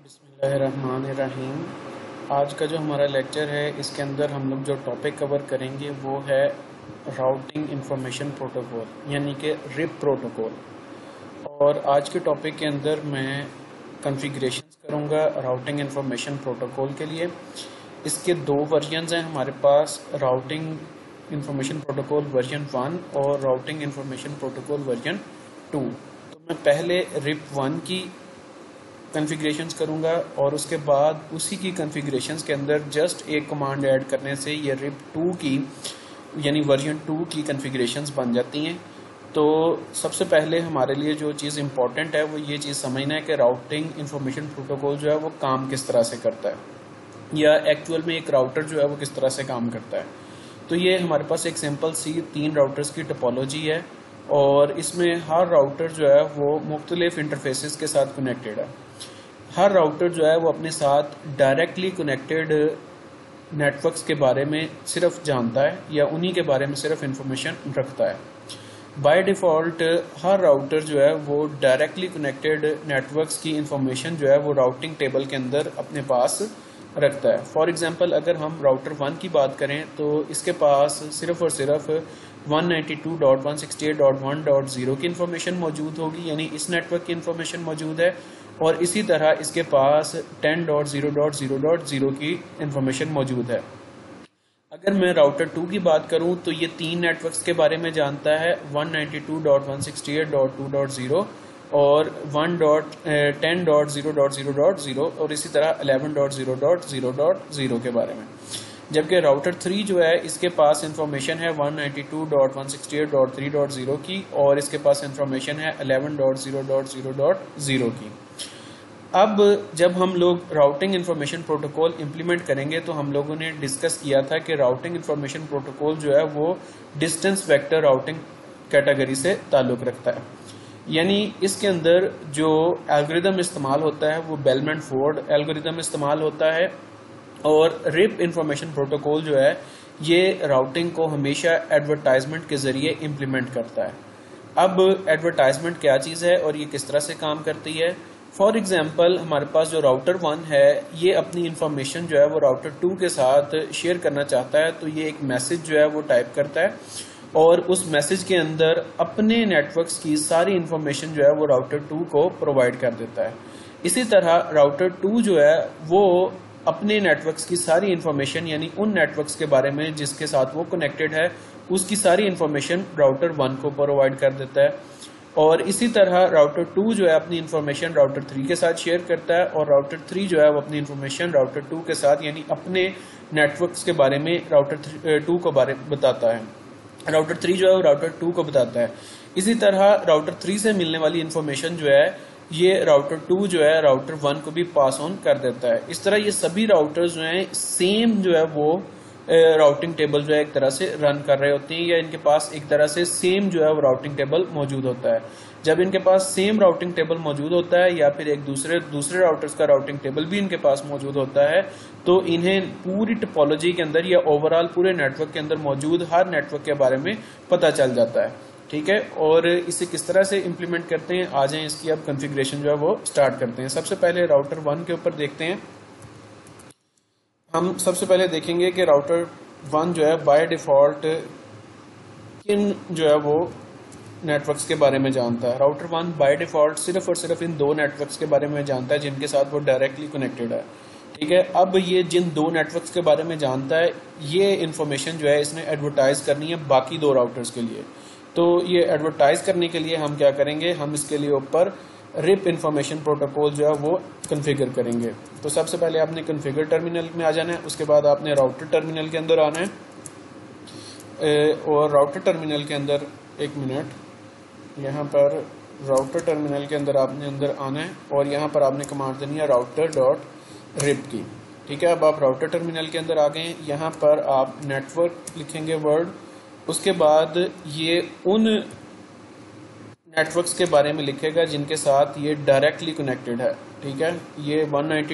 बिस्मिल्लाहिर्रहमानिर्रहीम। आज का जो हमारा लेक्चर है इसके अंदर हम लोग जो टॉपिक कवर करेंगे वो है राउटिंग इंफॉर्मेशन प्रोटोकॉल यानी कि रिप प्रोटोकॉल। और आज के टॉपिक के अंदर मैं कॉन्फ़िगरेशंस करूँगा राउटिंग इंफॉर्मेशन प्रोटोकॉल के लिए। इसके दो वर्जन्स हैं हमारे पास, राउटिंग इंफॉर्मेशन प्रोटोकॉल वर्जन 1 और राउटिंग इंफॉर्मेशन प्रोटोकॉल वर्जन 2। तो मैं पहले रिप 1 की कॉन्फ़िगरेशंस करूंगा और उसके बाद उसी की कॉन्फ़िगरेशंस के अंदर जस्ट एक कमांड ऐड करने से ये रिप 2 की यानी वर्जन 2 की कॉन्फ़िगरेशंस बन जाती हैं। तो सबसे पहले हमारे लिए जो चीज़ इम्पॉर्टेंट है वो ये चीज़ समझना है कि राउटिंग इंफॉर्मेशन प्रोटोकॉल जो है वो काम किस तरह से करता है या एक्चुअल में एक राउटर जो है वो किस तरह से काम करता है। तो ये हमारे पास एक सिंपल सी 3 राउटर्स की टोपोलॉजी है और इसमें हर राउटर जो है वो मुख्तलिफ इंटरफेसेस के साथ कनेक्टेड है। हर राउटर जो है वो अपने साथ डायरेक्टली कनेक्टेड नेटवर्क्स के बारे में सिर्फ जानता है या उन्हीं के बारे में सिर्फ इंफॉर्मेशन रखता है। बाय डिफ़ॉल्ट हर राउटर जो है वो डायरेक्टली कनेक्टेड नेटवर्क्स की इंफॉर्मेशन जो है वो राउटिंग टेबल के अंदर अपने पास रखता है। फॉर एग्जांपल अगर हम राउटर 1 की बात करें तो इसके पास सिर्फ और सिर्फ 192.168.1.0 की इंफॉर्मेशन मौजूद होगी, यानी इस नेटवर्क की इंफॉर्मेशन मौजूद है। और इसी तरह इसके पास 10.0.0.0 की इंफॉर्मेशन मौजूद है। अगर मैं राउटर 2 की बात करूं तो ये 3 नेटवर्क्स के बारे में जानता है, 192.168.2.0 और 10.0.0.0 और इसी तरह 11.0.0.0 के बारे में। जबकि राउटर 3 जो है इसके पास इंफॉर्मेशन है 192.168.3.0 की और इसके पास इंफॉर्मेशन है 11.0.0.0 की। अब जब हम लोग राउटिंग इंफॉर्मेशन प्रोटोकॉल इंप्लीमेंट करेंगे तो हम लोगों ने डिस्कस किया था कि राउटिंग इंफॉर्मेशन प्रोटोकॉल जो है वो डिस्टेंस वेक्टर राउटिंग कैटेगरी से ताल्लुक रखता है। यानी इसके अंदर जो एल्गोरिदम इस्तेमाल होता है वो बेलमैन फोर्ड एल्गोरिदम इस्तेमाल होता है और रिप इंफॉर्मेशन प्रोटोकॉल जो है ये राउटिंग को हमेशा एडवर्टाइजमेंट के जरिए इंप्लीमेंट करता है। अब एडवर्टाइजमेंट क्या चीज़ है और ये किस तरह से काम करती है। फॉर एग्जाम्पल हमारे पास जो राउटर 1 है ये अपनी इंफॉर्मेशन जो है वो राउटर 2 के साथ शेयर करना चाहता है, तो ये एक मैसेज जो है वो टाइप करता है और उस मैसेज के अंदर अपने नेटवर्क्स की सारी इंफॉर्मेशन जो है वो राउटर 2 को प्रोवाइड कर देता है। इसी तरह राउटर 2 जो है वो अपने नेटवर्क्स की सारी इंफॉर्मेशन यानी उन नेटवर्क्स के बारे में जिसके साथ वो कनेक्टेड है उसकी सारी इंफॉर्मेशन राउटर 1 को प्रोवाइड कर देता है। और इसी तरह राउटर 2 जो है अपनी इंफॉर्मेशन राउटर 3 के साथ शेयर करता है और राउटर 3 जो है वो अपनी इंफॉर्मेशन राउटर 2 के साथ यानी अपने नेटवर्क्स के बारे में राउटर 2 को बारे बताता है। राउटर 3 जो है वो राउटर 2 को बताता है। इसी तरह राउटर 3 से मिलने वाली इंफॉर्मेशन जो है ये राउटर 2 जो है राउटर 1 को भी पास ऑन कर देता है। इस तरह ये सभी राउटर्स जो हैं सेम जो है वो राउटिंग टेबल जो है एक तरह से रन कर रहे होते हैं या इनके पास एक तरह से सेम जो है वो राउटिंग टेबल मौजूद होता है। जब इनके पास सेम राउटिंग टेबल मौजूद होता है या फिर एक दूसरे राउटर्स का राउटिंग टेबल भी इनके पास मौजूद होता है तो इन्हें पूरी टोपोलॉजी के अंदर या ओवरऑल पूरे नेटवर्क के अंदर मौजूद हर नेटवर्क के बारे में पता चल जाता है। ठीक है, और इसे किस तरह से इम्प्लीमेंट करते हैं आ जाए इसकी अब कॉन्फ़िगरेशन जो है वो स्टार्ट करते हैं। सबसे पहले राउटर 1 के ऊपर देखते हैं। हम सबसे पहले देखेंगे कि राउटर 1 जो है बाय डिफ़ॉल्ट किन जो है वो नेटवर्क्स के बारे में जानता है। राउटर 1 बाय डिफ़ॉल्ट सिर्फ और सिर्फ इन 2 नेटवर्क्स के बारे में जानता है जिनके साथ वो डायरेक्टली कनेक्टेड है। ठीक है, अब ये जिन 2 नेटवर्क्स के बारे में जानता है ये इन्फॉर्मेशन जो है इसने एडवर्टाइज करनी है बाकी 2 राउटर्स के लिए। तो ये एडवर्टाइज करने के लिए हम क्या करेंगे, हम इसके लिए ऊपर रिप इंफॉर्मेशन प्रोटोकॉल जो है वो कॉन्फ़िगर करेंगे। तो सबसे पहले आपने कॉन्फ़िगर टर्मिनल में आ जाना है, उसके बाद आपने राउटर टर्मिनल के अंदर आना है और राउटर टर्मिनल के अंदर एक मिनट यहाँ पर राउटर टर्मिनल के अंदर आपने अंदर आना है और यहाँ पर आपने कमांड देनी है राउटर डॉट रिप की। ठीक है, अब आप राउटर टर्मिनल के अंदर आ गए। यहाँ पर आप नेटवर्क लिखेंगे वर्ड, उसके बाद ये उन नेटवर्क्स के बारे में लिखेगा जिनके साथ ये डायरेक्टली कनेक्टेड है। ठीक है, ये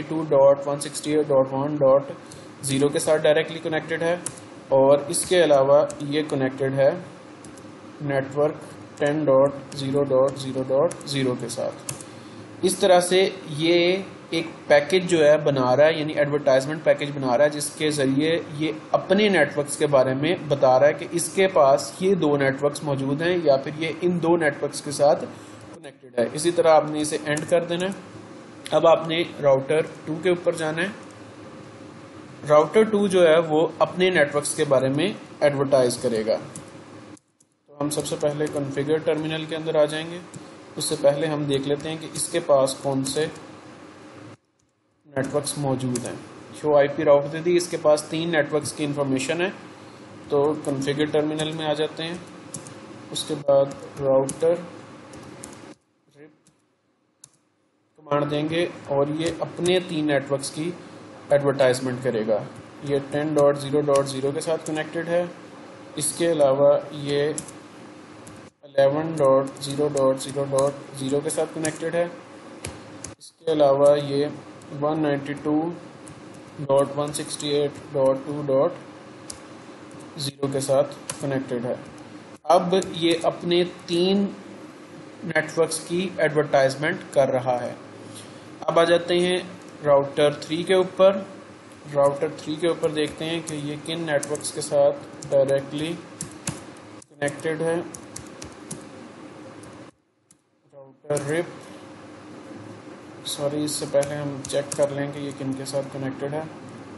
192.168.1.0 के साथ डायरेक्टली कनेक्टेड है और इसके अलावा ये कनेक्टेड है नेटवर्क 10.0.0.0 के साथ। इस तरह से ये एक पैकेज जो है बना रहा है, यानी एडवर्टाइजमेंट पैकेज बना रहा है, जिसके जरिए ये अपने नेटवर्क्स के बारे में बता रहा है कि इसके पास ये 2 नेटवर्क्स मौजूद हैं या फिर ये इन 2 नेटवर्क्स के साथ कनेक्टेड है। इसी तरह आपने इसे एंड कर देना है। अब आपने राउटर 2 के ऊपर जाना है। राउटर 2 जो है वो अपने नेटवर्क्स के बारे में एडवर्टाइज करेगा। तो हम सबसे पहले कॉन्फ़िगर टर्मिनल के अंदर आ जाएंगे। उससे पहले हम देख लेते हैं कि इसके पास कौन से नेटवर्क्स मौजूद हैं। शो आईपी राउटर दे दी, इसके पास 3 नेटवर्क्स की इंफॉर्मेशन है। तो कॉन्फ़िगर टर्मिनल में आ जाते हैं। उसके बाद राउटर रिप कमांड देंगे और ये अपने 3 नेटवर्क्स की एडवर्टाइजमेंट करेगा। ये 10.0.0 के साथ कनेक्टेड है। इसके अलावा ये 11.0.0.0 के साथ कनेक्टेड है। इसके अलावा ये 192.168.2.0 के साथ कनेक्टेड है। अब ये अपने 3 नेटवर्क्स की एडवर्टाइजमेंट कर रहा है। अब आ जाते हैं राउटर 3 के ऊपर। राउटर 3 के ऊपर देखते हैं कि ये किन नेटवर्क्स के साथ डायरेक्टली कनेक्टेड है। राउटर रिप, सॉरी इससे पहले हम चेक कर लें कि ये किन के साथ कनेक्टेड है।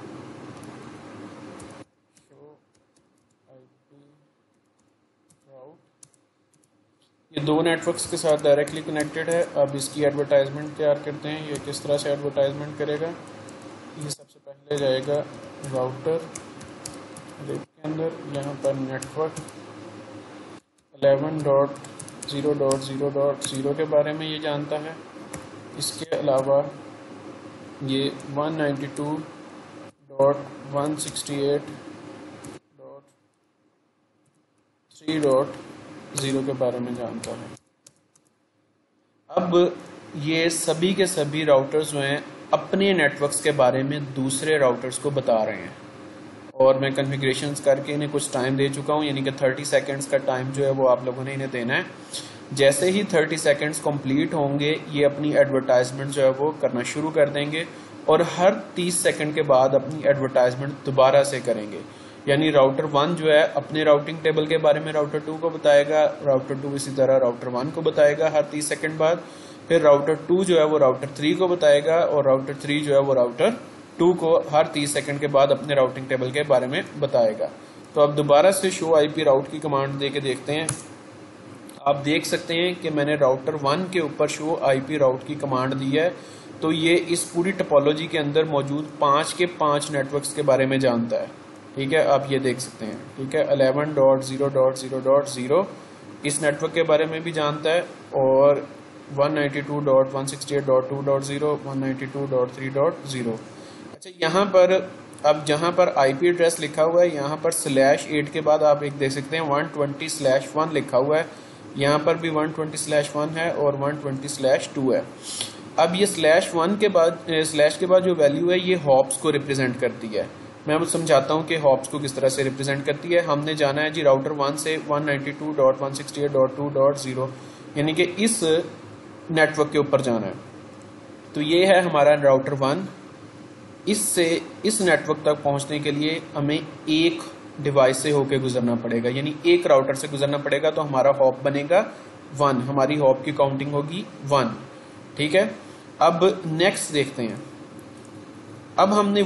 शो आईपी राउट, ये 2 नेटवर्क्स के साथ डायरेक्टली कनेक्टेड है। अब इसकी एडवर्टाइजमेंट तैयार करते हैं। ये किस तरह से एडवर्टाइजमेंट करेगा। ये सबसे पहले जाएगा राउटर रिप के अंदर, यहाँ पर नेटवर्क 11.0.0.0 के बारे में ये जानता है। इसके अलावा ये 192.168.3.0 के बारे में जानता है। अब ये सभी के सभी राउटर्स जो हैं अपने नेटवर्क्स के बारे में दूसरे राउटर्स को बता रहे हैं और मैं कॉन्फ़िगरेशंस करके इन्हें कुछ टाइम दे चुका हूँ, यानी कि 30 सेकेंड्स का टाइम जो है वो आप लोगों ने इन्हें देना है। जैसे ही 30 सेकेंड्स कंप्लीट होंगे ये अपनी एडवर्टाइजमेंट जो है वो करना शुरू कर देंगे और हर 30 सेकंड के बाद अपनी एडवर्टाइजमेंट दोबारा से करेंगे। यानी राउटर 1 जो है अपने राउटिंग टेबल के बारे में राउटर 2 को बताएगा, राउटर 2 इसी तरह राउटर 1 को बताएगा हर 30 सेकंड बाद। फिर राउटर 2 जो है वो राउटर 3 को बताएगा और राउटर 3 जो है वो राउटर 2 को हर 30 सेकंड के बाद अपने राउटिंग टेबल के बारे में बताएगा। तो अब दोबारा से शो आईपी राउट की कमांड दे के देखते हैं। आप देख सकते हैं कि मैंने राउटर 1 के ऊपर शो आईपी राउट की कमांड दी है, तो ये इस पूरी टोपोलॉजी के अंदर मौजूद 5 के 5 नेटवर्क्स के बारे में जानता है। ठीक है, आप ये देख सकते हैं। ठीक है, 11.0.0.0 इस नेटवर्क के बारे में भी जानता है और 192.168.2.0, 192.3.0। अच्छा, यहाँ पर अब जहाँ पर आईपी एड्रेस लिखा हुआ है यहाँ पर /8 के बाद आप एक देख सकते हैं 120/1 लिखा हुआ है। यहाँ पर भी 120/1 है और 120/2 है। अब ये /1 के बाद स्लैश के बाद जो वैल्यू है ये हॉप्स को रिप्रेजेंट करती है। मैं अब समझाता हूँ कि हॉप्स को किस तरह से रिप्रेजेंट करती है। हमने जाना है जी राउटर 1 से 192.168.2.0 यानी कि इस नेटवर्क के ऊपर जाना है। तो ये है हमारा राउटर 1। इससे इस नेटवर्क तक पहुंचने के लिए हमें एक डिवाइस से होके गुजरना पड़ेगा, यानी एक राउटर से गुजरना पड़ेगा। तो हमारा हॉप बनेगा 1, हमारी हॉप की काउंटिंग होगी 1। ठीक है, अब नेक्स्ट देखते हैं। अब हमने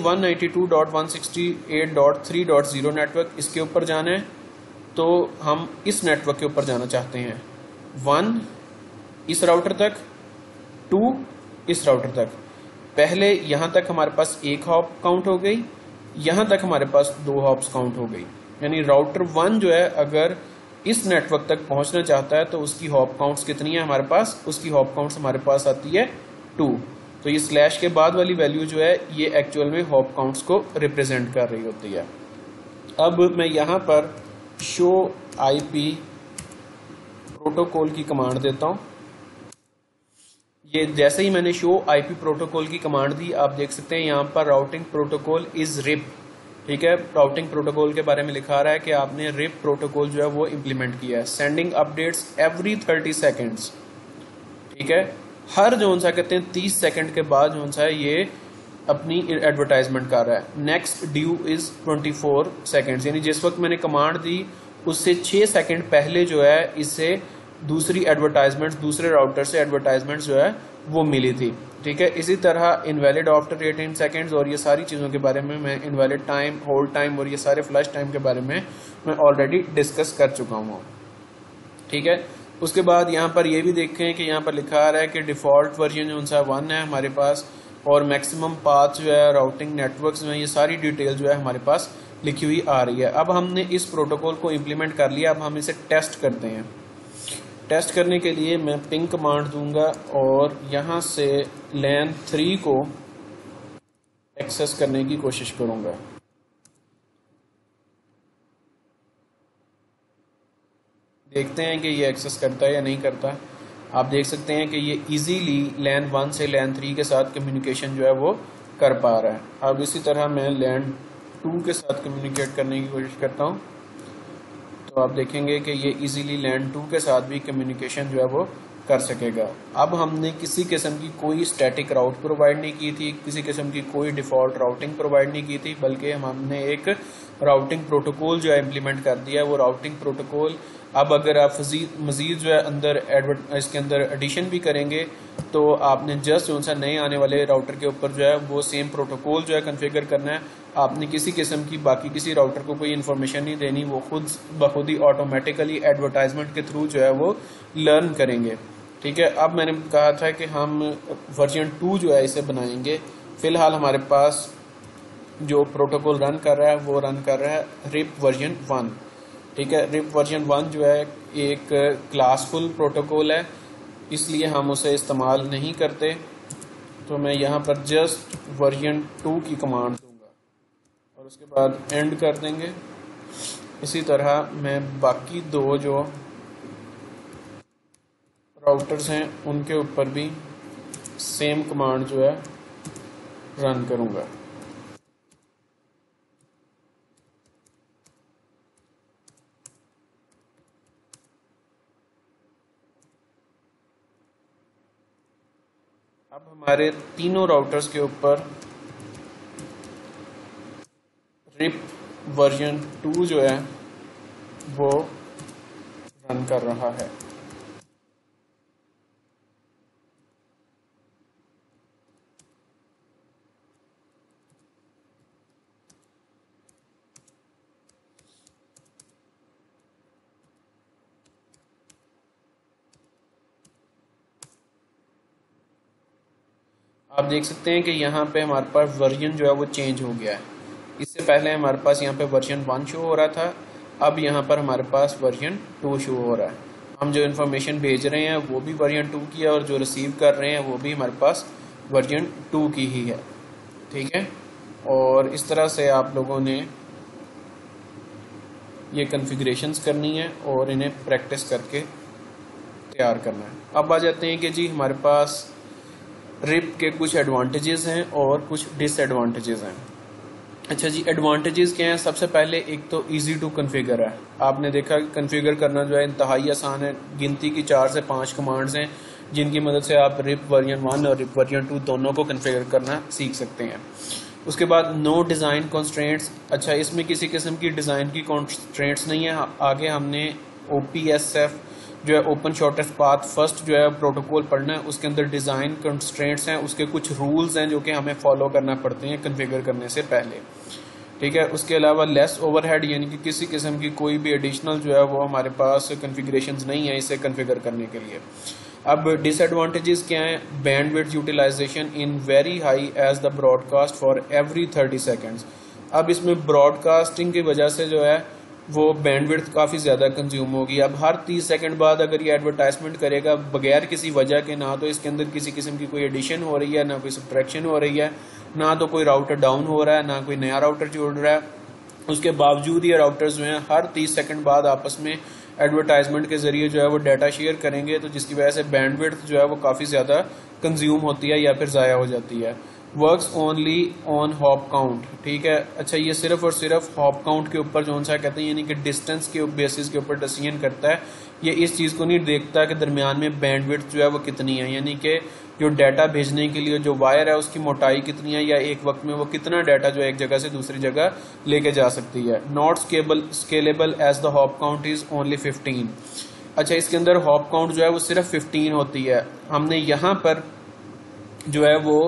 192.168.3.0 नेटवर्क इसके ऊपर जाना है, तो हम इस नेटवर्क के ऊपर जाना चाहते हैं। 1 इस राउटर तक, 2 इस राउटर तक। पहले यहां तक हमारे पास एक हॉप काउंट हो गई, यहां तक हमारे पास 2 हॉप्स काउंट हो गई। यानी राउटर 1 जो है अगर इस नेटवर्क तक पहुंचना चाहता है तो उसकी हॉप काउंट्स कितनी है हमारे पास, उसकी हॉप काउंट्स हमारे पास आती है 2। तो ये स्लैश के बाद वाली वैल्यू जो है ये एक्चुअल में हॉप काउंट्स को रिप्रेजेंट कर रही होती है। अब मैं यहां पर शो आईपी प्रोटोकॉल की कमांड देता हूं। ये जैसे ही मैंने शो आईपी प्रोटोकॉल की कमांड दी, आप देख सकते हैं यहाँ पर राउटिंग प्रोटोकॉल इज रिप। ठीक है, राउटिंग प्रोटोकॉल के बारे में लिखा रहा है कि आपने रिप प्रोटोकॉल जो है वो इंप्लीमेंट किया है। Sending updates every 30 seconds. ठीक है, हर जो सा कहते हैं 30 सेकंड के बाद जो सा है ये अपनी एडवर्टाइजमेंट कर रहा है। नेक्स्ट ड्यू इज 24 सेकंड्स, यानी जिस वक्त मैंने कमांड दी उससे 6 सेकंड पहले जो है इससे दूसरी एडवर्टाइजमेंट्स, दूसरे राउटर से एडवर्टाइजमेंट्स जो है वो मिली थी। ठीक है, इसी तरह इनवैलिड आफ्टर 18 सेकंड्स और ये सारी चीज़ों के बारे में मैं इनवैलिड टाइम, होल्ड टाइम और ये सारे फ्लैश टाइम के बारे में मैं ऑलरेडी डिस्कस कर चुका हूँ। ठीक है, उसके बाद यहाँ पर ये भी देखें कि यहाँ पर लिखा आ रहा है कि डिफॉल्ट वर्जन जो सा 1 है हमारे पास, और मैक्सिमम पाथ जो है, राउटिंग नेटवर्क्स में, ये सारी डिटेल जो है हमारे पास लिखी हुई आ रही है। अब हमने इस प्रोटोकॉल को इम्प्लीमेंट कर लिया, अब हम इसे टेस्ट करते हैं। टेस्ट करने के लिए मैं पिंग कमांड दूंगा और यहाँ से LAN 3 को एक्सेस करने की कोशिश करूंगा। देखते हैं कि ये एक्सेस करता है या नहीं करता। आप देख सकते हैं कि ये इजीली LAN 1 से LAN 3 के साथ कम्युनिकेशन जो है वो कर पा रहा है। अब इसी तरह मैं LAN 2 के साथ कम्युनिकेट करने की कोशिश करता हूँ, तो आप देखेंगे कि ये इजीली LAN 2 के साथ भी कम्युनिकेशन जो है वो कर सकेगा। अब हमने किसी किस्म की कोई स्टैटिक राउट प्रोवाइड नहीं की थी, किसी किस्म की कोई डिफ़ॉल्ट राउटिंग प्रोवाइड नहीं की थी, बल्कि हमने एक राउटिंग प्रोटोकॉल जो है इम्प्लीमेंट कर दिया है। वो राउटिंग प्रोटोकॉल अब अगर आप मजीद जो है अंदर इसके अंदर एडिशन भी करेंगे तो आपने जस्ट जो सा नए आने वाले राउटर के ऊपर जो है वो सेम प्रोटोकॉल जो है कन्फिगर करना है। आपने किसी किस्म की बाकी किसी राउटर को कोई इन्फॉर्मेशन नहीं देनी, वो खुद बखुद ही ऑटोमेटिकली एडवर्टाइजमेंट के थ्रू जो है वो लर्न करेंगे। ठीक है, अब मैंने कहा था कि हम वर्जन 2 जो है इसे बनाएंगे। फिलहाल हमारे पास जो प्रोटोकॉल रन कर रहा है वो रन कर रहा है रिप वर्जन 1। ठीक है, रिप वर्जन 1 जो है एक क्लासफुल प्रोटोकॉल है, इसलिए हम उसे इस्तेमाल नहीं करते। तो मैं यहाँ पर जस्ट वर्जन 2 की कमांड दूंगा और उसके बाद एंड कर देंगे। इसी तरह मैं बाकी 2 जो राउटर्स हैं उनके ऊपर भी सेम कमांड जो है रन करूंगा। अब हमारे तीनों राउटर्स के ऊपर रिप वर्जन 2 जो है वो रन कर रहा है। आप देख सकते हैं कि यहाँ पे हमारे पास वर्जन जो है वो चेंज हो गया है। इससे पहले हमारे पास यहाँ पे वर्जन 1 शो हो रहा था, अब यहाँ पर हमारे पास वर्जन 2 शो हो रहा है। हम जो इन्फॉर्मेशन भेज रहे हैं वो भी वर्जन 2 की है और जो रिसीव कर रहे हैं वो भी हमारे पास वर्जन 2 की ही है। ठीक है, और इस तरह से आप लोगों ने ये कॉन्फ़िगरेशंस करनी है और इन्हें प्रैक्टिस करके तैयार करना है। अब आ जाते हैं कि जी हमारे पास रिप के कुछ एडवांटेजेस हैं और कुछ डिसएडवांटेजेस हैं। अच्छा जी, एडवांटेजेस क्या हैं? सबसे पहले एक तो इजी टू कन्फिगर है। आपने देखा कि कन्फिगर करना जो है इंतहाई आसान है। गिनती की 4 से 5 कमांड्स हैं जिनकी मदद से आप रिप वर्जन 1 और रिप वर्जन 2 दोनों को कन्फिगर करना सीख सकते हैं। उसके बाद नो डिज़ाइन कॉन्स्ट्रेंट्स। अच्छा, इसमें किसी किस्म की डिज़ाइन की कॉन्स्ट्रेंट्स नहीं है। आगे हमने OPSF जो है ओपन शॉर्टेस्ट पाथ फर्स्ट जो है प्रोटोकॉल पढ़ना है, उसके अंदर डिज़ाइन कंस्ट्रेंट्स हैं, उसके कुछ रूल्स हैं जो कि हमें फॉलो करना पड़ते हैं कन्फिगर करने से पहले। ठीक है, उसके अलावा लेस ओवरहेड, यानी कि किसी किस्म की कोई भी एडिशनल जो है वो हमारे पास कन्फिगरेशंस नहीं है इसे कन्फिगर करने के लिए। अब डिसएडवांटेजेस क्या हैं? Bandwidth utilization in very high as the broadcast for every 30 seconds. अब इसमें ब्रॉडकास्टिंग की वजह से जो है वो बैंडविड्थ काफ़ी ज़्यादा कंज्यूम होगी। अब हर 30 सेकंड बाद अगर ये एडवर्टाइजमेंट करेगा बगैर किसी वजह के, ना तो इसके अंदर किसी किस्म की कोई एडिशन हो रही है, ना कोई सब्ट्रैक्शन हो रही है, ना तो कोई राउटर डाउन हो रहा है, ना कोई नया राउटर जुड़ रहा है, उसके बावजूद ये राउटर्स जो हैं हर 30 सेकंड बाद आपस में एडवर्टाइजमेंट के जरिए जो है वो डाटा शेयर करेंगे, तो जिसकी वजह से बैंडविड्थ जो है वो काफ़ी ज़्यादा कंज्यूम होती है या फिर ज़ाया हो जाती है। Works only on hop count, ठीक है। अच्छा, ये सिर्फ और सिर्फ हॉप काउंट के ऊपर जो सा कहते हैं यानी कि डिस्टेंस के बेसिस के ऊपर डिसीजन करता है। ये इस चीज़ को नहीं देखता कि दरमियान में बैंडविड्थ जो है वो कितनी है, यानी कि जो डाटा भेजने के लिए जो वायर है उसकी मोटाई कितनी है, या एक वक्त में वो कितना डाटा जो एक जगह से दूसरी जगह लेके जा सकती है। Not scalable as the hop count is only 15। अच्छा, इसके अंदर हॉप काउंट जो है वो सिर्फ 15 होती है। हमने यहाँ पर जो है वो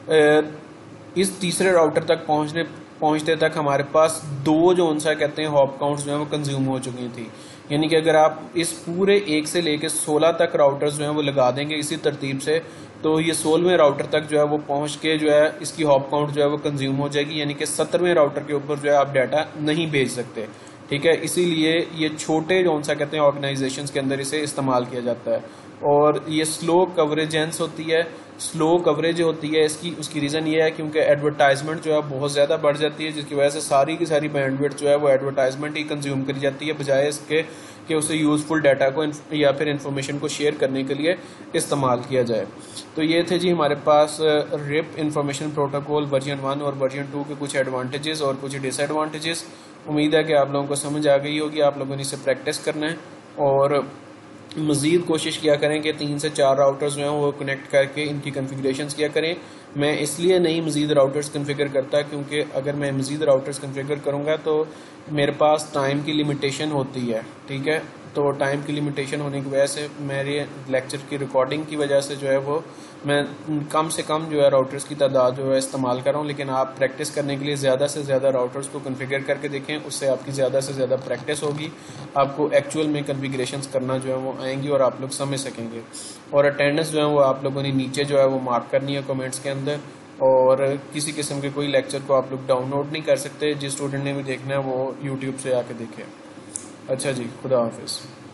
इस तीसरे राउटर तक पहुंचते तक हमारे पास दो जो उनसा कहते हैं हॉप काउंट्स जो है वो कंज्यूम हो चुकी थी। यानी कि अगर आप इस पूरे 1 से लेकर 16 तक राउटर्स जो है वो लगा देंगे इसी तरतीब से, तो ये 16वें राउटर तक जो है वो पहुंच के जो है इसकी हॉप काउंट जो है वो कंज्यूम हो जाएगी। यानी कि 17वें राउटर के ऊपर जो है आप डाटा नहीं भेज सकते, ठीक है। इसीलिए ये छोटे जो उनसा कहते हैं ऑर्गेनाइजेशंस के अंदर इसे इस्तेमाल किया जाता है। और ये स्लो कवरेजेंस होती है, स्लो कवरेज होती है इसकी, उसकी रीज़न ये है क्योंकि एडवर्टाइजमेंट जो है बहुत ज़्यादा बढ़ जाती है, जिसकी वजह से सारी की सारी बैंडविड्थ जो है वो एडवर्टाइजमेंट ही कंज्यूम करी जाती है, बजाय इसके कि उसे यूज़फुल डाटा को या फिर इंफॉर्मेशन को शेयर करने के लिए इस्तेमाल किया जाए। तो ये थे जी हमारे पास रिप इंफॉर्मेशन प्रोटोकॉल वर्जन 1 और वर्जन 2 के कुछ एडवांटेजेस और कुछ डिसएडवांटेजेस। उम्मीद है कि आप लोगों को समझ आ गई होगी। आप लोगों ने इसे प्रैक्टिस करना है और मज़ीद कोशिश किया करें कि 3 से 4 राउटर्स जो हैं वो कनेक्ट करके इनकी कन्फिगरेशंस किया करें। मैं इसलिए नहीं मज़ीद राउटर्स कन्फिगर करता क्योंकि अगर मैं मज़ीद राउटर्स कन्फिगर करूँगा तो मेरे पास टाइम की लिमिटेशन होती है, ठीक है। तो टाइम की लिमिटेशन होने की वजह से मेरे लेक्चर की रिकॉर्डिंग की वजह से जो है वो मैं कम से कम जो है राउटर्स की तादाद जो है इस्तेमाल कर रहा हूँ। लेकिन आप प्रैक्टिस करने के लिए ज़्यादा से ज़्यादा राउटर्स को कन्फिगर करके देखें, उससे आपकी ज़्यादा से ज़्यादा प्रैक्टिस होगी, आपको एक्चुअल में कन्फिगरेशंस करना जो है वो आएंगी और आप लोग समझ सकेंगे। और अटेंडेंस जो है वो आप लोगों ने नीचे जो है वो मार्क करनी है कमेंट्स के अंदर। और किसी किस्म के कोई लेक्चर को आप लोग डाउनलोड नहीं कर सकते। जिस स्टूडेंट ने भी देखना है वो यूट्यूब से आके देखे। अच्छा जी, खुदा हाफिज़।